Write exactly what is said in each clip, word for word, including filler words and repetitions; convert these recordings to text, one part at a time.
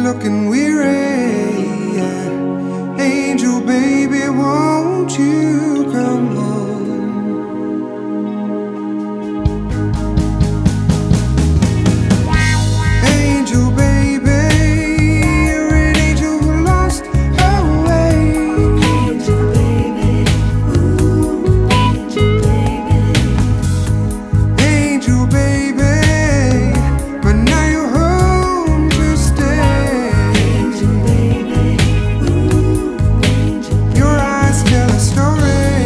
looking weary. Angel baby, won't you come home? Angel baby, you're an angel who lost her way. Angel baby, ooh, angel baby. Angel baby, but now you're home to stay. Angel baby, ooh, angel baby. Your eyes tell a story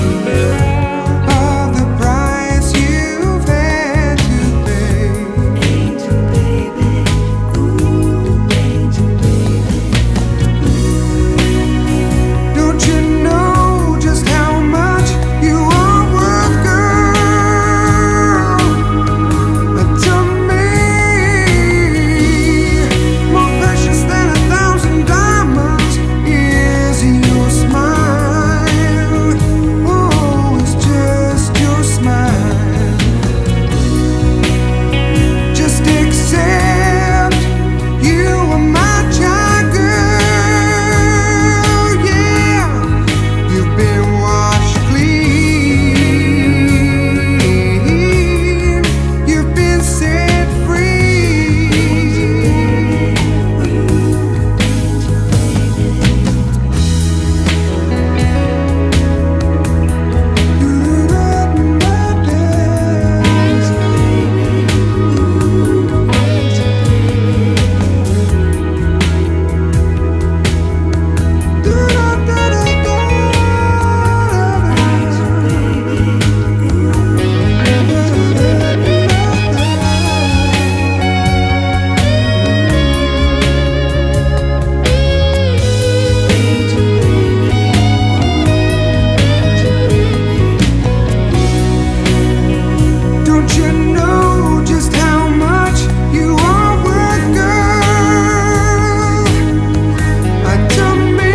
of the price you've had to pay. Angel baby, ooh, angel baby. Don't you know just how much you are worth, girl? To me, more precious than a thousand diamonds is your smile. Oh, it's just your smile. Just accept you are my child, girl. Yeah, you've been washed clean. You've been set free. Don't you know just how much you are worth, girl? To me,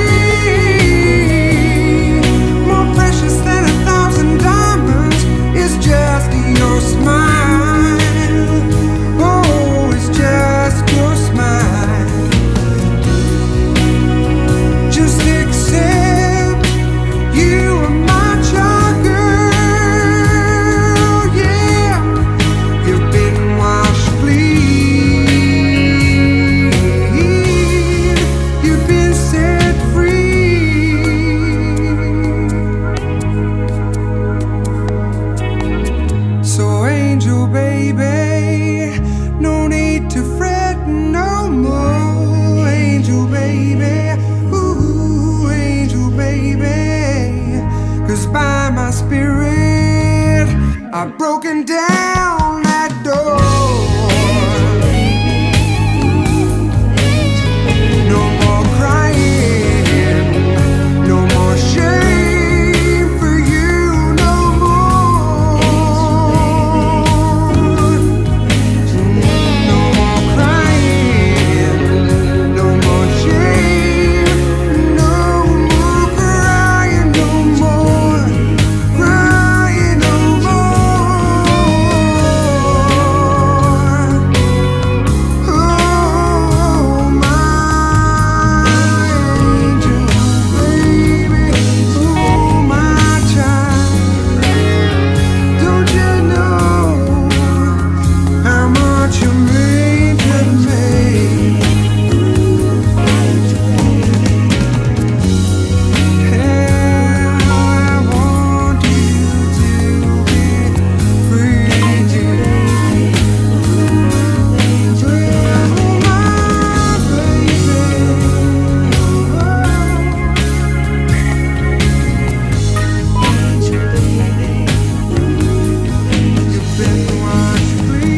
more precious than a thousand diamonds is just your smile. Oh, it's just your smile. Just accept you are my child, girl. Yeah, you've been washed clean. You've been set free. So angel baby, no need to fret no more. Angel baby, ooh, angel baby, 'cause by my spirit I've broken down that door. No more crying, no more shame for you, no more. No more crying, no more shame, no more crying, no more crying, no more. Oh, my angel baby, oh, my child. Don't you know how much you mean to me? Hell, I want you to be free. Oh, my baby. You've been washed clean.